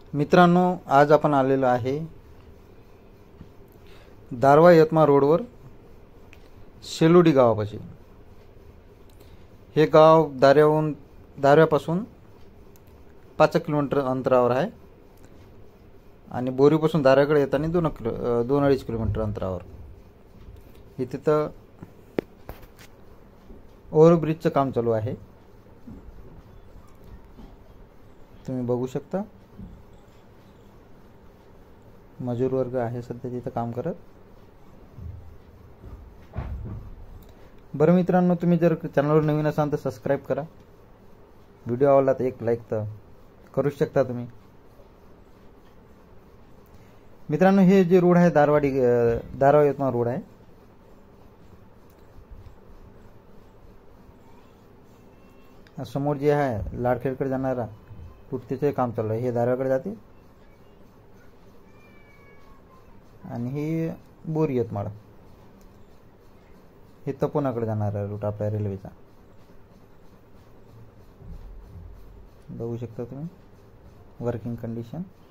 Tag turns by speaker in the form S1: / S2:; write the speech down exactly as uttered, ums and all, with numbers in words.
S1: मित्रांनो, आज आपण आलेलो आहे दारवा यवतमाळ रोडवर शेलोडी गावापाशी। हे गाव दार्याहून दारव्यापासून पाच किलोमीटर अंतरावर आहे आणि बोरीपासून दार्याकडे येताना दोन किलो दोन अडीच किलोमीटर अंतरावर। इथे तर ओव्हरब्रिजचं काम चालू आहे, तुम्ही बघू शकता। मजूर वर्ग आहे सध्या तिथं काम करत। बरं मित्रांनो, तुम्ही जर चॅनलवर नवीन असाल तर सबस्क्राइब करा। व्हिडिओ आवडला तर एक लाईक तर करू शकता तुम्ही। मित्रांनो, हे जे रोड आहे दारवाडी दारवा यवतमाळ रोड आहे। समोर जे आहे लाडखेडकडे जाणारा तुटतेचे काम चालू आहे। हे दारव्याकडे जाते आणि हे बोरी यवतमाळ, हे तपोनाकडे जाणारा रूट आपल्या रेल्वेचा। बघू शकता तुम्ही वर्किंग कंडिशन।